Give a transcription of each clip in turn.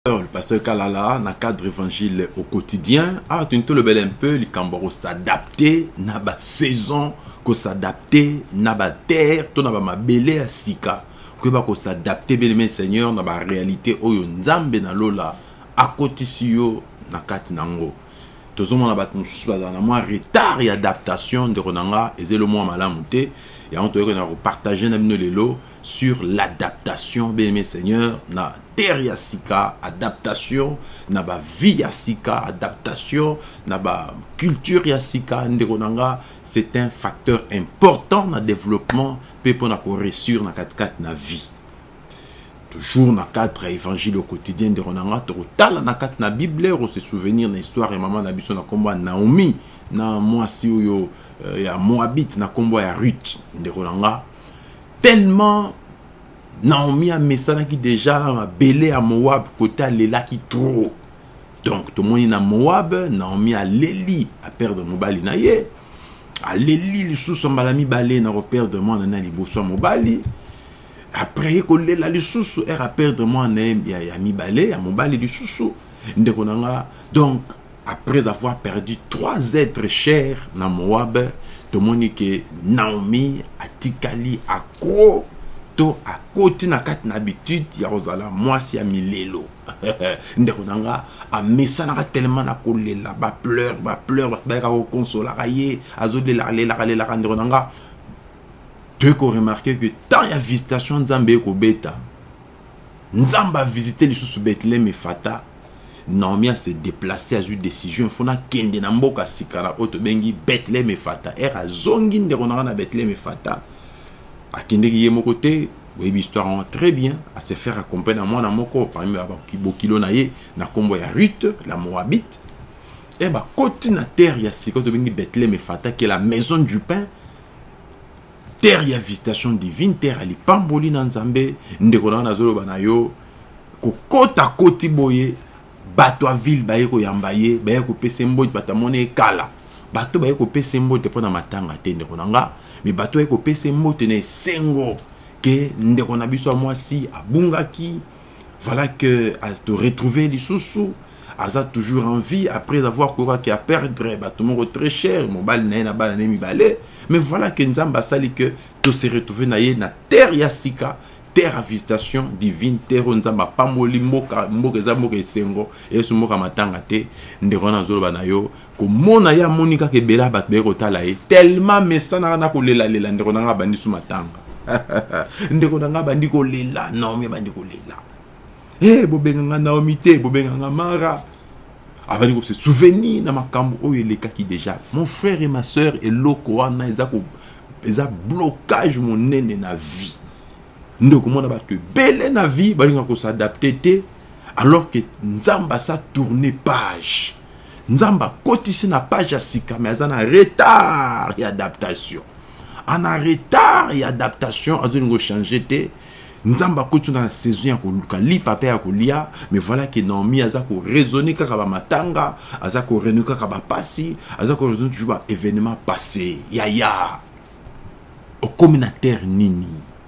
Le pasteur Kalala, dans le cadre évangile au quotidien, a tenu le bel un peu, les camboro s'adapter, n'a pas saison, qu'on s'adapter, n'a pas terre, tout n'a pas ma belé à sika, qu'on s'adapter, bien aimé Seigneur, n'a pas réalité, oyo nzambe na lola, à côté si yo, na kati nango. Tout le monde a un retard et adaptation de Ronanga, et c'est le mot malamonté, et on doit partager sur l'adaptation, bien aimé Seigneur, na terre yasika, adaptation, na ba vie yasika, adaptation, na ba culture yasika, Ronanga, c'est un facteur important dans le développement, pour na réussir na na vie. Toujours dans le cadre évangile au quotidien de Ronanga, tu as dans la Bible, on se souvenir de l'histoire et maman n'a na combat Naomi, na moi si yo ya Moabit na combat ya Ruth de Ronanga. Tellement Naomi a messana qui déjà a belé à Moab côté Lela qui trop. Donc tout le monde na Moab, Naomi a Léli à perdre Mobali na ye. A Léli le sous son balami balé na perdre moi na liboso Mobali. Après, il y a le sous-sous, il y a perdre moi, il y a mis balai, il y a mon balai du sous-sous. Donc, après avoir perdu 3 êtres chers dans Moab, tout le monde dit que Naomi a tikali à quoi, to à côté na kat n'habitude, il y a moi si a mis l'élo. Ndekonanga a messana tellement na kolela, ba pleur, ba consoler, azode la ndekonanga. Tu peux remarquer que tant il y a visitation Nzambe ko beta, Nzamba a visité les sous Bethléem et Fata, Naomi s'est déplacé à une décision, il faut na kende na mboka sikala oto bengi Bethléem et Fata, era zongi ndekonanga na Bethléem et Fata, a kende ki yemo côté, oui histoire très bien, à se faire accompagner à moi na moko parmi bokilo na ye na kombo ya Ruth, la Moabite, et bah côté na terre ya sikoto bengi Bethléem et Fata qui est la maison du pain. Terre ya visitation divine, terre ali pamboli na Nzambe, ndekona na zolo banayo, ko kota koti boye, bato a ville baye ko yambaye, baye ko pese mboji batamone kala. Bato baye ko pese mboji te pona matanga te ndekona nga, mais bato baye ko pese mboji ne sengo ke ndekona biso moi si abungaki, voilà que à te retrouver les sous-sous. Aza toujours en vie après avoir couru qui a perdre tout le monde très cher mon bal na bal na mi balé mais voilà que Nzamba sali que tout se retrouver na terre yasika terre à visitation divine terre Nzamba pamoli moka za moka sengo et su moka matanga te ndekona zolo banayo ko mona ya monika ke bela bat be ko tala e tellement mesana na ko lela ndekona nga bandi su matanga ndekona nga bandi ko lela non mais bandi ko lela bobenga Naomi te bobenga Mara avant de se souvenir na makambo oyo le kaki déjà mon frère et ma sœur et loko wana eza blocage mon nene na vie ndoko mona ba te belé na vie balinga ko s'adapter te alors que Nzamba sa tourner page Nzamba kotisi na page ya sika mais azana retard et adaptation en retard et adaptation azolingo changer te Nzamba kotu na saison ya koluka li papa ya kolia mais voilà que Naomi aza ko raisonner kaka ba matanga aza ko raisonner kaka ba pasi aza ko raisonner toujours ba événement passé ya au communautaire nini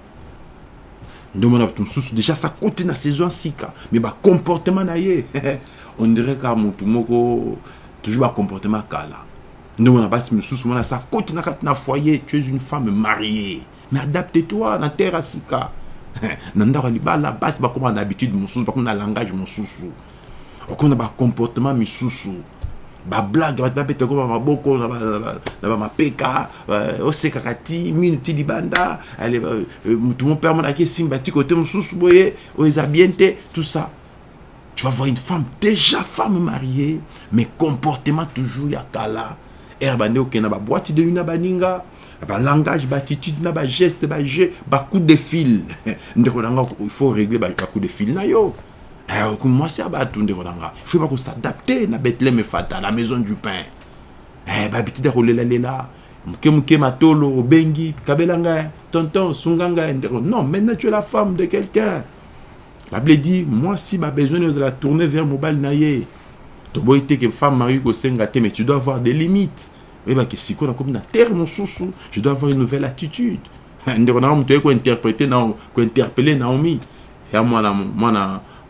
ndomona batum susu déjà ça côté na saison sika mais ba comportement na ye on dirait ka mutu moko toujours ba comportement kala ndomona basi susu mona ça côté na foyer tu es une femme mariée mais adapte-toi na terre sika nandaka libala basi bakoma na habitude mususu bakoma na langage mususu okona ba comportement misusu ba blague ba pete ko ba maboko na ba mapeka oseka kati minuti libanda allez tout mon père mon aki simba ti côté mususu boye o esabiente tout ça tu vas voir une femme déjà femme mariée mais comportement toujours ya kala erbande okena ba boîte de luna baninga ba langage, ba attitude, ba geste, ba jeu, ba coup de fil. Il faut régler ba coup de fil na yo. Moi c'est ba tout ndekolanga. Il faut pas qu'on s'adapter na Bethléem et Fata, la maison du pain. Ba biti de rolela lela. Muke matolo obengi kabelanga tonton sunganga non, maintenant tu es la femme de quelqu'un. La Bible dit moi si ba besoin de la tourner vers mobile naye. To boite que femme mariée ko senga te mais tu dois avoir des limites. Et bien, si on a comme une terre, mon sous, je dois avoir une nouvelle attitude. On a interpréter Naomi. Et moi,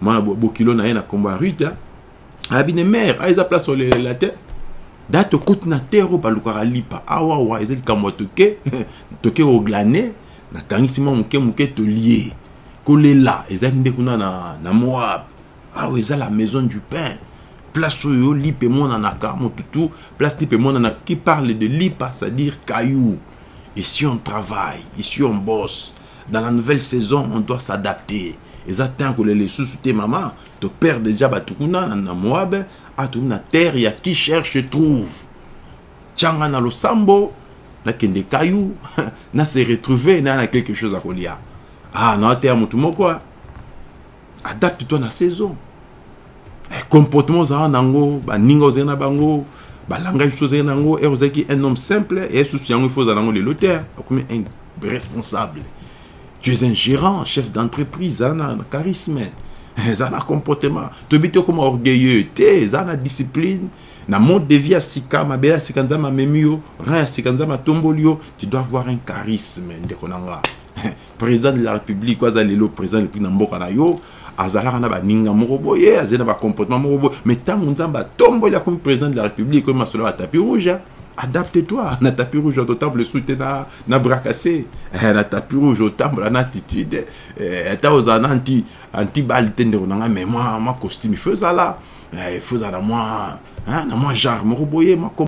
moi bokilo na ye na kombo ya Rute abine mère aiza place sur la terre date côte na terre au balukara lipa awa wa ezeli kamwa toke toke au glané na kangisima muke to lié kolela ezali nde kuna na Moab awa eza la maison du pain place oyo lipe mona na kamo tutu place lipe mona na qui parle de lipa c'est-à-dire caillou. Ici on travaille, ici on bosse. Dans la nouvelle saison on doit s'adapter. Exactement que les sous-soutés maman te perd déjà batukuna na Moab a tout na terre ya qui cherche trouve. Tchanga na losambo na kende caillou na se retrouver na quelque chose à kolia. Ah na terre tout quoi. Adapte-toi na saison. Comportement za nango ba ningo zena bango ba langage chose nango et ozaki un homme simple et sous yango il faut za nango le lotaire comme un responsable. Tu es un gérant, chef d'entreprise, un charisme, un comportement. Tu es comme orgueilleux, tu es un discipline. Na monde de vie à sika, ma belle sikanza ma memio, rien sikanza ma tombolio, tu dois avoir un charisme. Président de la République, quoi ça le président le plus n'importe na yo, azala na ba ninga moroboye, azena ba comportement moroboye, mais tant nzamba tombolia comme président de la République comme masolo à tapis rouge. Adapte-toi, na tapis rouge au table soute na bras cassé, na tapis rouge au table na attitude, ta aux anti balle tendre na mais moi costume faisait là, faisait là moi, hein, na moi genre moroboye moi